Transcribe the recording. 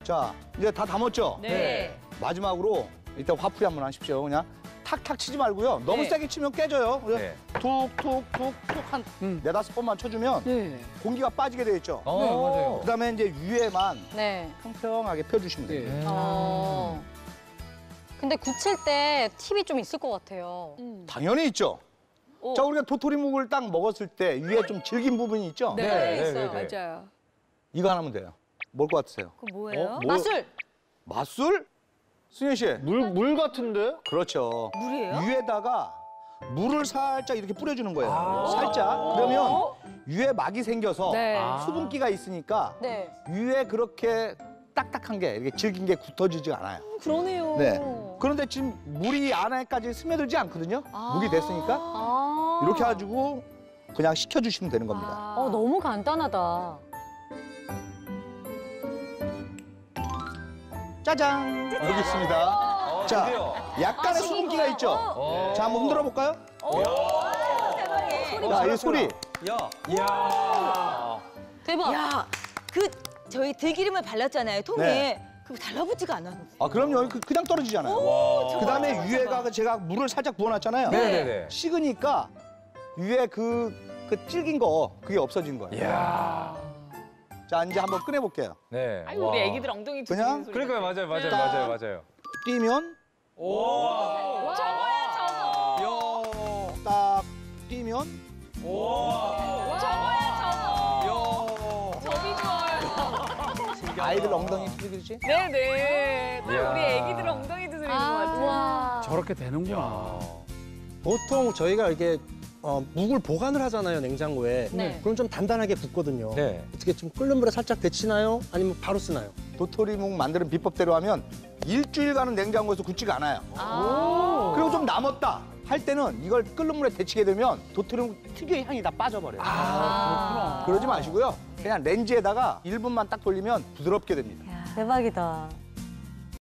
자, 이제 다 담았죠? 네. 마지막으로 일단 화풀이 한번 하십시오. 그냥 탁탁 치지 말고요. 너무 네. 세게 치면 깨져요. 그래서 네. 툭툭툭툭 한 네다섯 번만 쳐주면 네. 공기가 빠지게 돼 있죠. 맞아요. 그다음에 이제 위에만 네. 평평하게 펴주시면 돼요. 근데 굳힐 때 팁이 좀 있을 것 같아요. 당연히 있죠. 자, 우리가 도토리묵을 딱 먹었을 때 위에 좀 질긴 부분이 있죠? 네, 있어요. 맞아요. 이거 하나면 돼요. 뭘 것 같으세요? 그 뭐예요? 마술! 맛술? 승현 씨. 물 같은데? 그렇죠. 물이에요? 위에다가 물을 살짝 이렇게 뿌려주는 거예요. 살짝. 그러면 위에 막이 생겨서 네. 수분기가 있으니까 네. 위에 그렇게 딱딱한 게 이렇게 질긴 게 굳어지지 않아요. 그러네요. 네. 그런데 지금 물이 안에까지 스며들지 않거든요. 묵이 됐으니까. 아. 이렇게 해가지고 그냥 식혀주시면 되는 겁니다. 너무 간단하다. 짜잔! 여기 있습니다. 자, 약간의 수분기가 있죠? 자, 한번 흔들어 볼까요? 자, 이 소리. 대박. 야, 그 저희 들기름을 발랐잖아요, 통에. 네. 그거 달라붙지가 않아. 아, 그럼요. 그냥 떨어지잖아요. 그다음에 위에가 제가 물을 살짝 부어놨잖아요. 네네네. 식으니까 위에 그 질긴 거 그게 없어진 거예요. 이야. 자, 이제 한번 꺼내볼게요. 네. 아유, 우리 애기들 엉덩이 그냥? 두드리는 소리. 그러니까요, 맞아요, 맞아요, 딱. 맞아요, 맞아요. 뛰면 저거야, 저거. 딱 뛰면 저비주얼. 아이들 엉덩이 두드리지? 네네. 딱 이야. 우리 애기들 엉덩이 두드리는 것 같아요. 와. 저렇게 되는구나. 보통 저희가 이렇게 묵을 보관을 하잖아요, 냉장고에. 네. 그럼 좀 단단하게 붓거든요. 네. 어떻게 좀 끓는 물에 살짝 데치나요? 아니면 바로 쓰나요? 도토리묵 만드는 비법대로 하면 일주일간은 냉장고에서 굳지가 않아요. 그리고 좀 남았다 할 때는 이걸 끓는 물에 데치게 되면 도토리묵 특유의 향이 다 빠져버려요. 그렇구나. 그러지 마시고요. 그냥 렌즈에다가 1분만 딱 돌리면 부드럽게 됩니다. 대박이다.